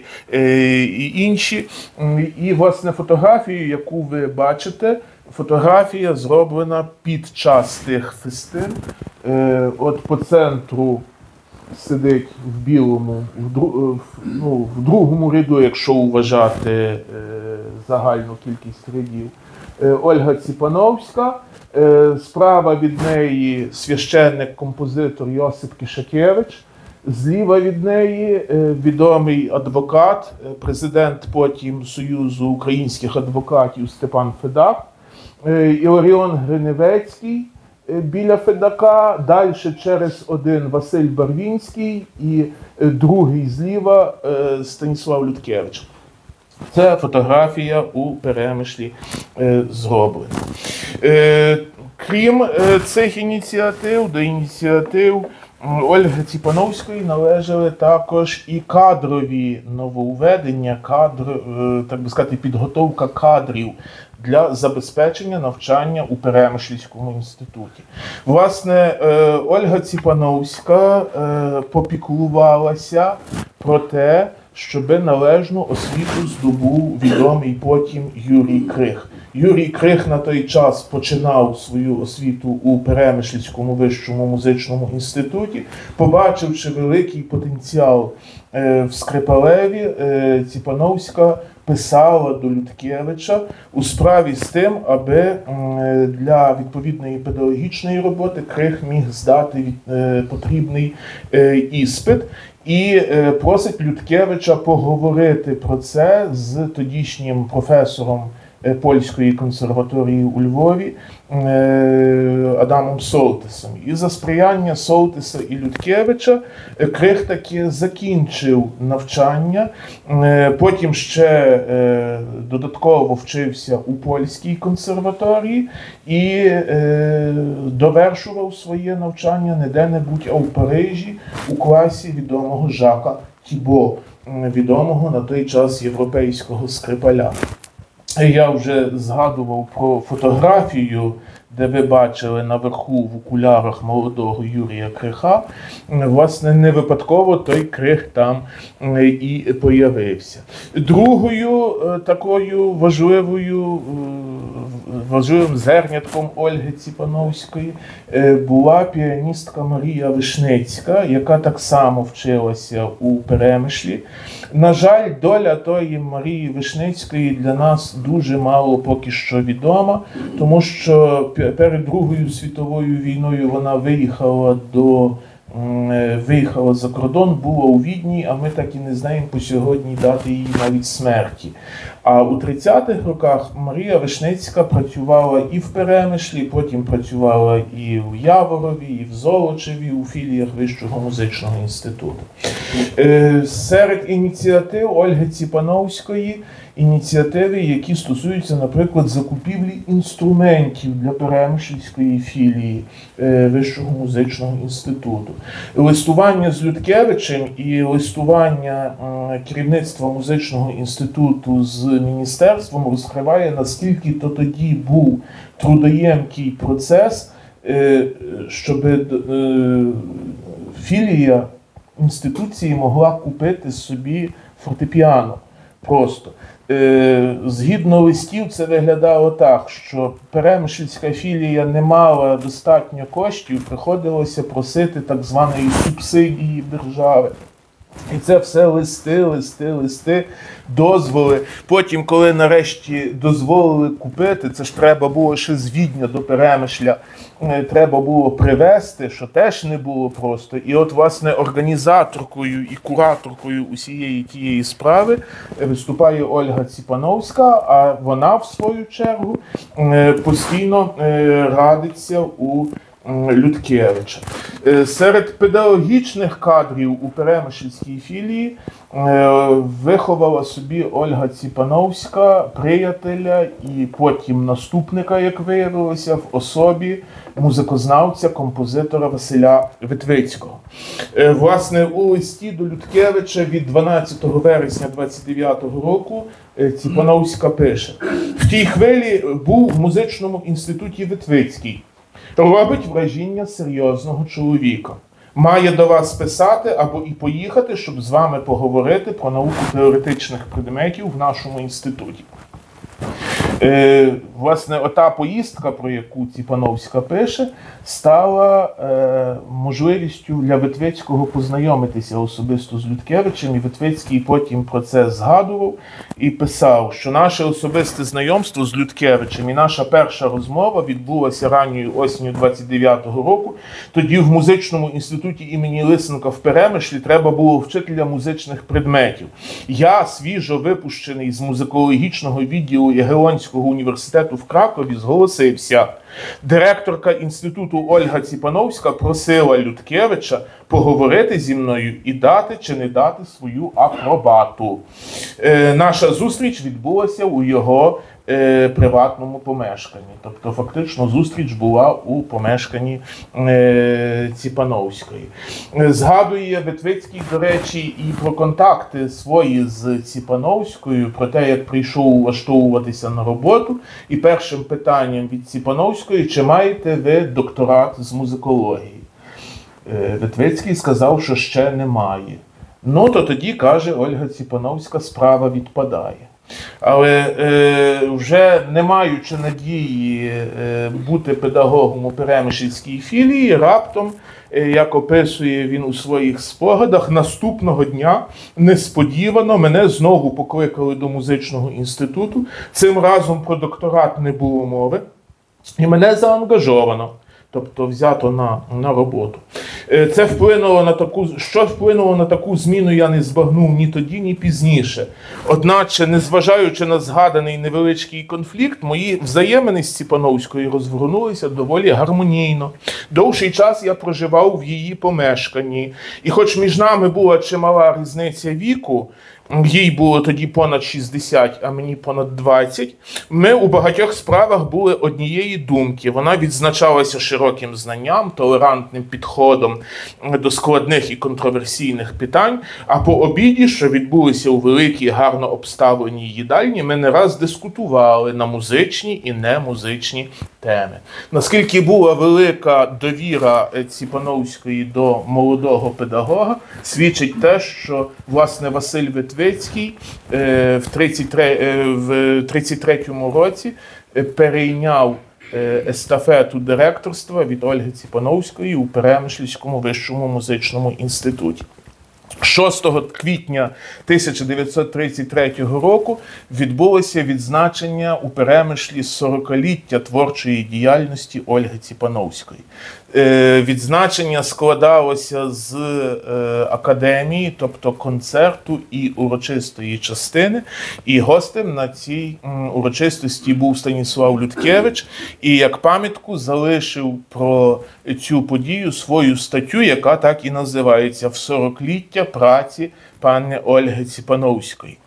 S2: інші. І, власне, фотографію, яку ви бачите, фотографія зроблена під час тих фестин. От по центру сидить в білому, в другому ряду, якщо вважати загальну кількість рядів, Ольга Ціпановська. Справа від неї священник-композитор Йосип Кишакевич. Зліва від неї відомий адвокат, президент потім Союзу українських адвокатів Степан Федак, Іларіон Гриневецький біля Федака, далі через один Василь Барвінський і другий зліва Станіслав Людкевич. Це фотографія у Перемишлі зроблена. Крім цих ініціатив, до ініціатив Ольги Ціпановської належали також і кадрові нововведення, так би сказати, підготовка кадрів для забезпечення навчання у Перемишльському інституті. Власне, Ольга Ціпановська попіклувалася про те, щоби належну освіту здобув відомий потім Юрій Крих. Юрій Крих на той час починав свою освіту у Перемишльському вищому музичному інституті, побачивши великий потенціал в Скрипалеві, Ціпановська писала до Людкевича у справі з тим, аби для відповідної педагогічної роботи Крих міг здати потрібний іспит. І просить Людкевича поговорити про це з тодішнім професором Польської консерваторії у Львові Адамом Солтисом. І за сприяння Солтиса і Людкевича Крих таки закінчив навчання, потім ще додатково вчився у Польській консерваторії і довершував своє навчання не де-небудь, а у Парижі у класі відомого Жака Тібо, відомого на той час європейського скрипаля. Я вже згадував про фотографію, де ви бачили наверху в окулярах молодого Юрія Криха. Власне, не випадково той Крих там і появився. Другою такою важливим зернятком Ольги Ціпановської була піаністка Марія Вишницька, яка так само вчилася у Перемишлі. На жаль, доля тої Марії Вишницької для нас дуже мало поки що відома, тому що перед Другою світовою війною вона виїхала за кордон, була у Відні, а ми так і не знаємо по сьогодні дати її навіть смерті. А у 30-х роках Марія Вишницька працювала і в Перемишлі, потім працювала і в Яворові, і в Золочеві, у філіях Вищого музичного інституту. Серед ініціатив Ольги Ціпановської ініціативи, які стосуються, наприклад, закупівлі інструментів для Перемишльської філії Вищого музичного інституту. Листування з Людкевичем і листування керівництва музичного інституту з міністерством розкриває, наскільки то тоді був трудоємкий процес, щоб філія інституції могла купити собі фортепіано. Просто. Згідно листів це виглядало так, що Перемишльська філія не мала достатньо коштів, приходилося просити так званої субсидії держави. І це все листи, дозволи. Потім, коли нарешті дозволили купити, це ж треба було ще з Відня до Перемишля, треба було привезти, що теж не було просто. І от, власне, організаторкою і кураторкою усієї тієї справи виступає Ольга Ціпановська, а вона, в свою чергу, постійно радиться у Людкевича. Серед педагогічних кадрів у Перемишльській філії виховала собі Ольга Ціпановська приятеля і потім наступника, як виявилося, в особі музикознавця, композитора Василя Витвицького. Власне, у листі до Людкевича від 12 вересня 29 року Ціпановська пише: «В тій хвилі був в музичному інституті Витвицький. Робить вражіння серйозного чоловіка. Має до вас писати або і поїхати, щоб з вами поговорити про науку теоретичних предметів в нашому інституті». Власне, ота поїздка, про яку Ціпановська пише, стала можливістю для Витвицького познайомитися особисто з Людкевичем, і Витвицький потім про це згадував і писав, що наше особисте знайомство з Людкевичем і наша перша розмова відбулася ранньою осінню 29-го року. Тоді в музичному інституті імені Лисенка в Перемишлі треба було вчителя музичних предметів. Я, свіжо випущений з музикологічного відділу Ягелонського університету в Кракові, зголосився. Директорка інституту Ольга Ціпановська просила Людкевича поговорити зі мною і дати чи не дати свою апробату. Наша зустріч відбулася у його приватному помешканні. Тобто, фактично, зустріч була у помешканні Ціпановської. Згадує Витвицький, до речі, і про контакти свої з Ціпановською, про те, як прийшов влаштовуватися на роботу. І першим питанням від Ціпановської: чи маєте ви докторат з музикології? Витвицький сказав, що ще немає. Ну, то тоді, каже Ольга Ціпановська, справа відпадає. Але вже не маючи надії бути педагогом у Перемишльській філії, раптом, як описує він у своїх спогадах, наступного дня несподівано мене знову покликали до музичного інституту. Цим разом про докторат не було мови, і мене заангажовано. Тобто взято на роботу. Це вплинуло на таку, що вплинуло на таку зміну, я не збагнув ні тоді, ні пізніше. Одначе, незважаючи на згаданий невеличкий конфлікт, мої взаємини з Ціпановською розгорнулися доволі гармонійно. Довший час я проживав в її помешканні. І хоч між нами була чимала різниця віку, їй було тоді понад 60, а мені понад 20, ми у багатьох справах були однієї думки. Вона відзначалася широким знанням, толерантним підходом до складних і контроверсійних питань, а по обіді, що відбулися у великій, гарно обставленій їдальні, ми не раз дискутували на музичні і немузичні теми. Наскільки була велика довіра Ціпановської до молодого педагога, свідчить те, що, власне, Василь Витвицький в 33-му році перейняв естафету директорства від Ольги Ціпановської у Перемишльському вищому музичному інституті. 6 квітня 1933 року відбулося відзначення у Перемишлі 40-ліття творчої діяльності Ольги Ціпановської. Відзначення складалося з академії, тобто концерту і урочистої частини. І гостем на цій урочистості був Станіслав Людкевич. І як пам'ятку залишив про цю подію свою статтю, яка так і називається «В 40-ліття праці пані Ольги Ціпановської».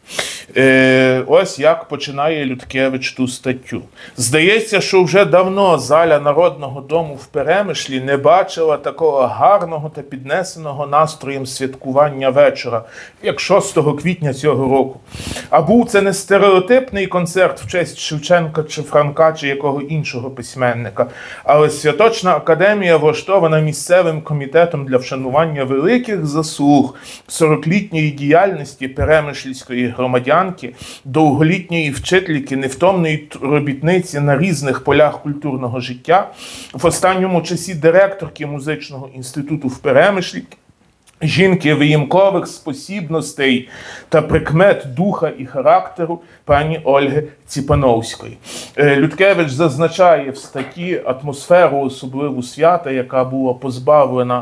S2: Ось як починає Людкевич ту статтю. Здається, що вже давно заля Народного дому в Перемишлі не бачила такого гарного та піднесеного настроєм святкування вечора, як 6 квітня цього року. А був це не стереотипний концерт в честь Шевченка чи Франка чи якого іншого письменника, але святочна академія, влаштована місцевим комітетом для вшанування великих заслуг 40-літньої діяльності перемишльської громадянки, довголітньої вчительки, невтомної робітниці на різних полях культурного життя, в останньому часі директорки музичного інституту в Перемишлі, жінки виїмкових спосібностей та прикмет духа і характеру пані Ольги Ціпановської. Людкевич зазначає в статті атмосферу особливу свята, яка була позбавлена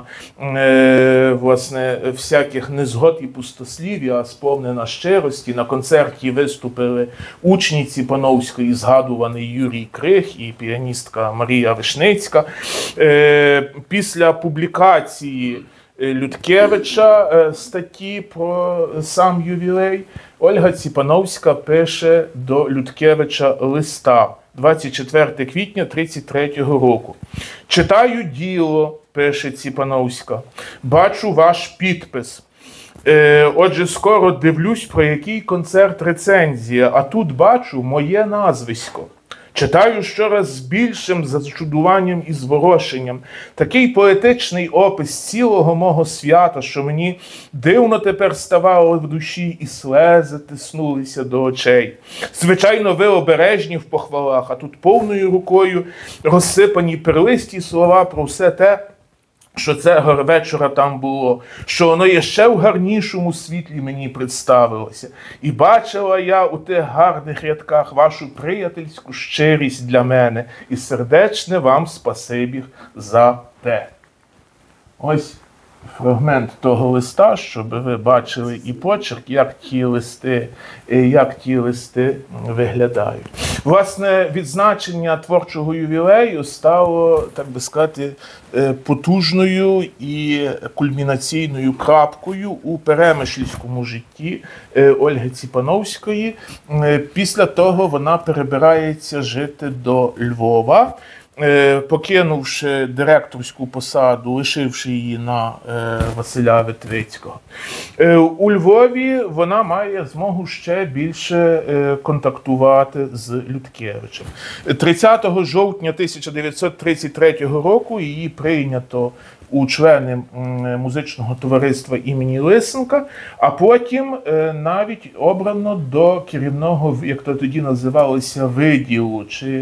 S2: власне всяких незгод і пустослів'я, а сповнена щирості. На концерті виступили учні Ціпановської, згадуваний Юрій Крих і піаністка Марія Вишницька. Після публікації Людкевича статті про сам ювілей, Ольга Ціпановська пише до Людкевича листа 24 квітня 1933 року. «Читаю діло», пише Ціпановська, «бачу ваш підпис. Отже, скоро дивлюсь, про який концерт рецензія, а тут бачу моє назвисько. Читаю щораз з більшим зачудуванням і зворушенням. Такий поетичний опис цілого мого свята, що мені дивно тепер ставало в душі, і слези тиснулися до очей. Звичайно, ви обережні в похвалах, а тут повною рукою розсипані перлисті слова про все те, що цього вечора там було, що воно є ще в гарнішому світлі мені представилося. І бачила я у тих гарних рядках вашу приятельську щирість для мене і сердечне вам спасибі за те». Ось фрагмент того листа, щоб ви бачили і почерк, як ті листи виглядають. Власне, відзначення творчого ювілею стало, так би сказати, потужною і кульмінаційною крапкою у перемишльському житті Ольги Ціпановської. Після того вона перебирається жити до Львова, покинувши директорську посаду, лишивши її на Василя Витвицького. У Львові вона має змогу ще більше контактувати з Людкевичем. 30 жовтня 1933 року її прийнято у члени музичного товариства імені Лисенка, а потім навіть обрано до керівного, як то тоді називалося, виділу чи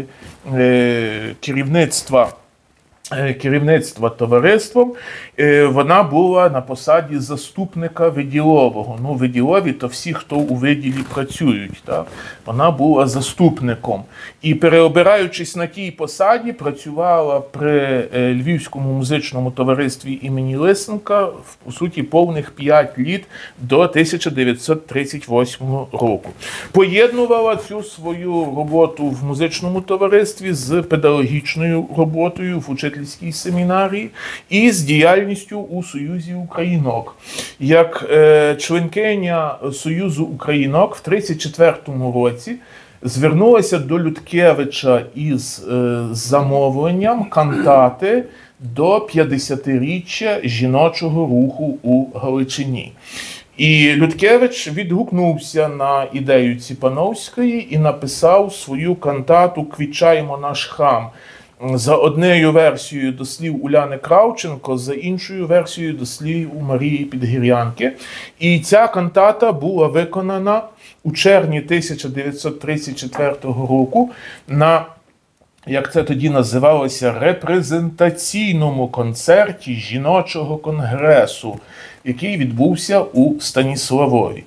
S2: керівництва товариством. Вона була на посаді заступника виділового. Ну, виділові – то всі, хто у виділі працюють. Так? Вона була заступником. І переобираючись на тій посаді, працювала при Львівському музичному товаристві імені Лисенка, по суті, повних 5 літ до 1938 року. Поєднувала цю свою роботу в музичному товаристві з педагогічною роботою в учительській семінарії і з діяльністю у Союзі Українок. Як членкиня Союзу Українок в 1934 році звернулася до Людкевича із замовленням кантати до 50-річчя жіночого руху у Галичині. І Людкевич відгукнувся на ідею Ціпановської і написав свою кантату «Квітчаймо наш храм». За однією версією до слів Уляни Кравченко, за іншою версією до слів Марії Підгір'янки. І ця кантата була виконана у червні 1934 року на, як це тоді називалося, репрезентаційному концерті жіночого конгресу, який відбувся у Станіславові.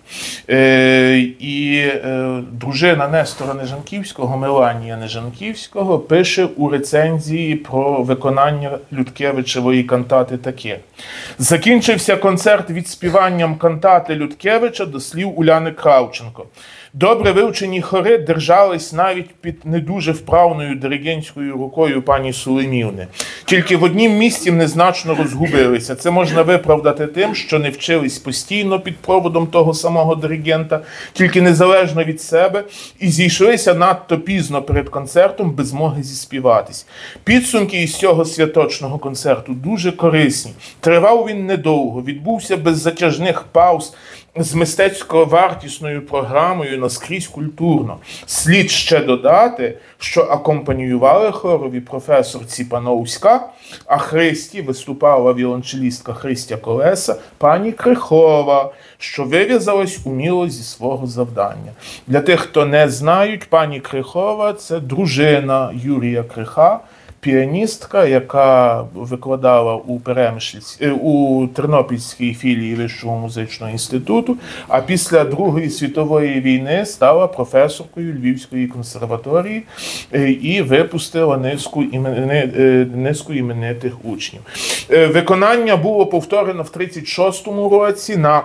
S2: Дружина Нестора Нежанківського, Меланія Нежанківського, пише у рецензії про виконання Людкевичевої кантати таке. Закінчився концерт відспіванням кантати Людкевича до слів Уляни Кравченко. Добре вивчені хори держались навіть під не дуже вправною диригентською рукою пані Сулемівни. Тільки в однім місці незначно розгубилися. Це можна виправдати тим, що не вчились постійно під проводом того самого диригента, тільки незалежно від себе, і зійшлися надто пізно перед концертом без змоги зіспіватись. Підсумки із цього святочного концерту дуже корисні. Тривав він недовго, відбувся без затяжних пауз, з мистецько-вартісною програмою наскрізь культурно. Слід ще додати, що акомпаніювали хорові професор Ціпановська, а Христі виступала віолончелістка Христя Колеса, пані Крихова, що вив'язалась уміло зі свого завдання. Для тих, хто не знають, пані Крихова – це дружина Юрія Криха, піаністка, яка викладала у Тернопільській філії Вищого музичного інституту, а після Другої світової війни стала професоркою Львівської консерваторії і випустила низку іменитих учнів. Виконання було повторено в 1936 році на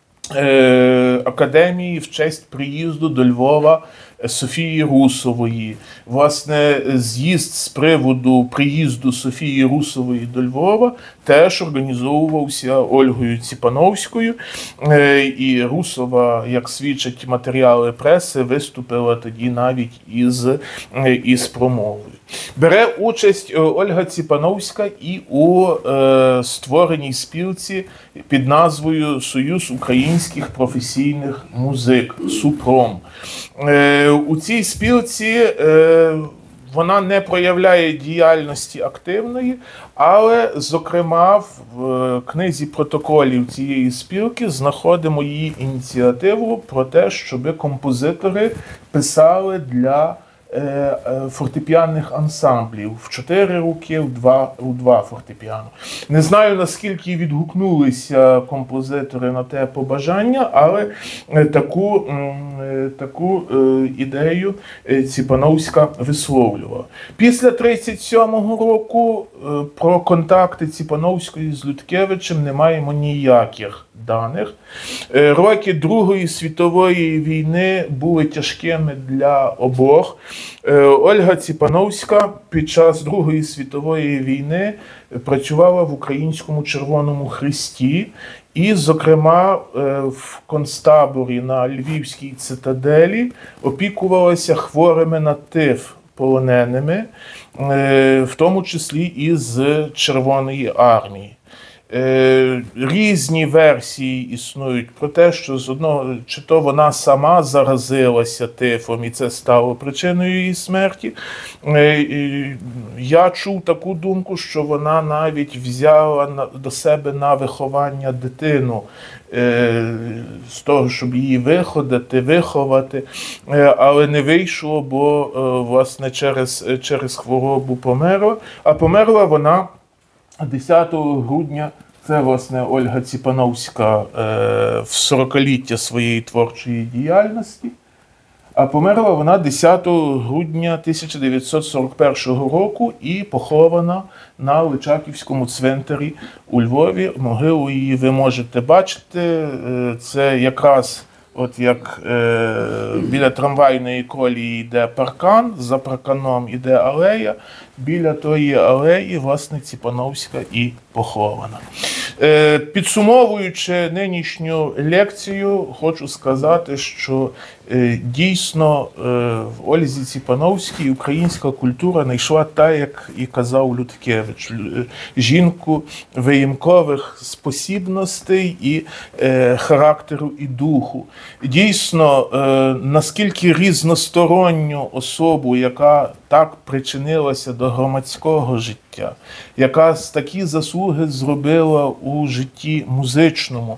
S2: академії в честь приїзду до Львова Софії Русової. Власне, з'їзд з приводу приїзду Софії Русової до Львова теж організовувався Ольгою Ціпановською. І Русова, як свідчать матеріали преси, виступила тоді навіть із промовою. Бере участь Ольга Ціпановська і у створеній спілці під назвою «Союз українських професійних музик» «Супром». У цій спілці вона не проявляє діяльності активної, але, зокрема, в книзі протоколів цієї спілки знаходимо її ініціативу про те, щоб композитори писали для фортепіанних ансамблів в 4 роки, у 2 фортепіано. Не знаю, наскільки відгукнулися композитори на те побажання, але таку ідею Ціпановська висловлювала. Після 1937 року про контакти Ціпановської з Людкевичем не маємо ніяких даних. Роки Другої світової війни були тяжкими для обох. Ольга Ціпановська під час Другої світової війни працювала в Українському Червоному Хресті і, зокрема, в концтаборі на Львівській цитаделі опікувалася хворими на тиф полоненими, в тому числі і з Червоної армії. Різні версії існують про те, що з одного, чи то вона сама заразилася тифом і це стало причиною її смерті. Я чув таку думку, що вона навіть взяла до себе на виховання дитину, з того, щоб її виховати, але не вийшло, бо, власне, через хворобу померла. А померла вона 10 грудня, це, власне, Ольга Ціпановська в 40-ліття своєї творчої діяльності, а померла вона 10 грудня 1941 року і похована на Личаківському цвинтарі у Львові. Могилу її ви можете бачити, це якраз от як біля трамвайної колії йде паркан, за парканом йде алея, біля тої алеї, власне, Ціпановська і похована. Підсумовуючи нинішню лекцію, хочу сказати, що дійсно в Ользі Ціпановській українська культура знайшла та, як і казав Людкевич, жінку виїмкових спосібностей і характеру і духу. Дійсно, наскільки різносторонню особу, яка так причинилася до громадського життя, яка такі заслуги зробила у житті музичному.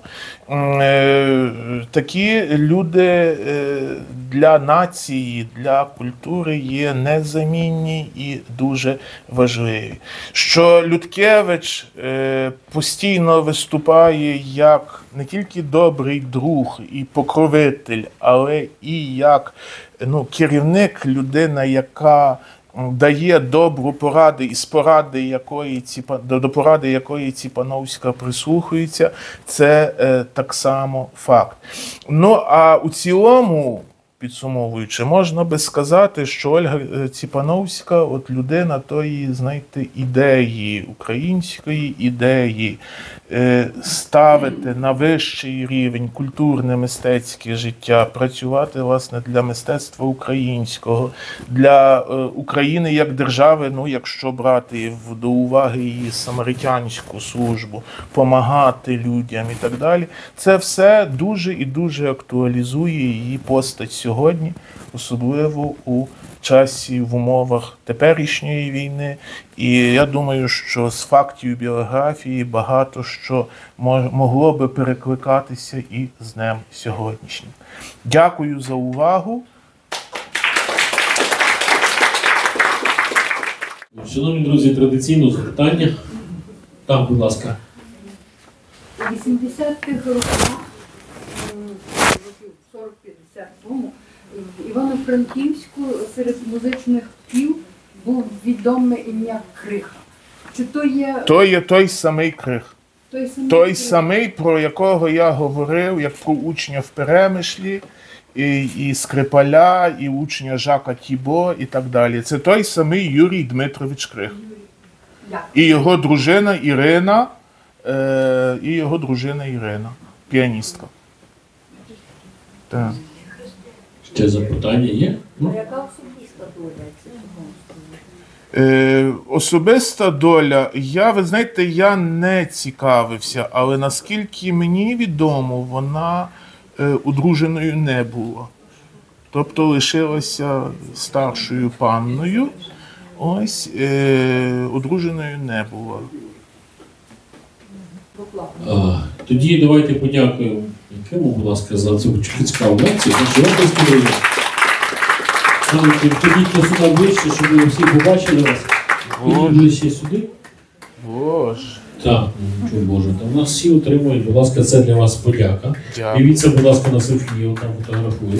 S2: Такі люди для нації, для культури є незамінні і дуже важливі. Що Людкевич постійно виступає як не тільки добрий друг і покровитель, але і як керівник, людина, яка дає добру поради, і до поради якої Ціпановська прислухається, це так само факт. Ну, а у цілому, підсумовуючи, можна би сказати, що Ольга Ціпановська от людина тої, знаєте, ідеї, української ідеї, ставити на вищий рівень культурне-мистецьке життя, працювати, власне, для мистецтва українського, для України як держави, якщо брати до уваги її самаритянську службу, помагати людям і так далі. Це все дуже і дуже актуалізує її постать сьогодні, особливо у часі, в умовах теперішньої війни. І я думаю, що з фактів біографії багато що могло би перекликатися і з днем сьогоднішнім. Дякую за увагу.
S1: Шановні друзі, традиційно запитання. Так, будь ласка.
S3: У 80-х роках, років 40-50 тому, в Івано-Франківську серед музичних пів був відоме ім'я Криха. Чи то є...
S2: То є той самий Крих. Той самий, про якого я говорив, як про учня в Перемишлі, і Скрипаля, і учня Жака Тібо, і так далі. Це той самий Юрій Дмитрович Крих. І його дружина Ірина, піаністка. Так.
S1: Ще запитання є?
S3: А яка особиста доля?
S2: Особиста доля, ви знаєте, я не цікавився, але наскільки мені відомо, вона одруженою не була. Тобто лишилася старшою панною, одруженою не була.
S1: Тоді давайте подякуємо Якиму, будь ласка, за цю цікаву лекцію. Підійдіть сюди ближче, щоб ви всі побачили вас. Підійдіть ближче сюди.
S2: Боже.
S1: Так, нічого Боже. Там у нас всі отримують, будь ласка, це для вас подяка.
S2: Дякую.
S1: Дивіться, будь ласка, на Софію, там фотографує.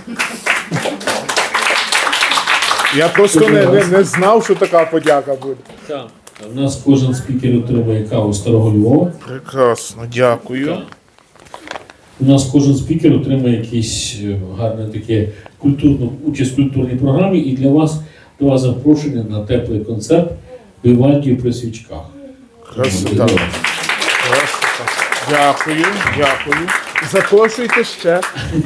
S2: Я просто не знав, що така подяка буде.
S1: Так. У нас кожен спікер отримує каву Старого Львова.
S2: Прекрасно, дякую.
S1: Так. У нас кожен спікер отримує якийсь гарне таке участь в культурній програмі, і для вас два запрошення на теплий концерт Вівальді при свічках.
S2: Красота. Красота. Дякую, дякую. Запрошуйте ще.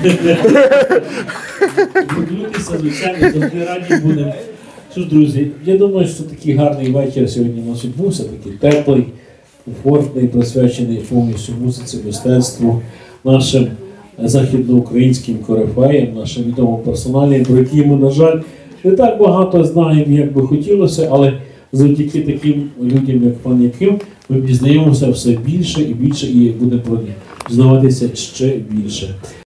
S1: Будуйтеся, звичайно, завжди раді будемо. Що ж, друзі, я думаю, що такий гарний вечір сьогодні у нас відбувся, такий теплий, комфортний, присвячений повністю музиці, мистецтву, нашим західноукраїнським корифеям, нашим відомим персоналіям, про які ми, на жаль, не так багато знаємо, як би хотілося, але завдяки таким людям, як пан Яким, ми дізнаємося все більше і більше, і будемо про них дізнаватися ще більше.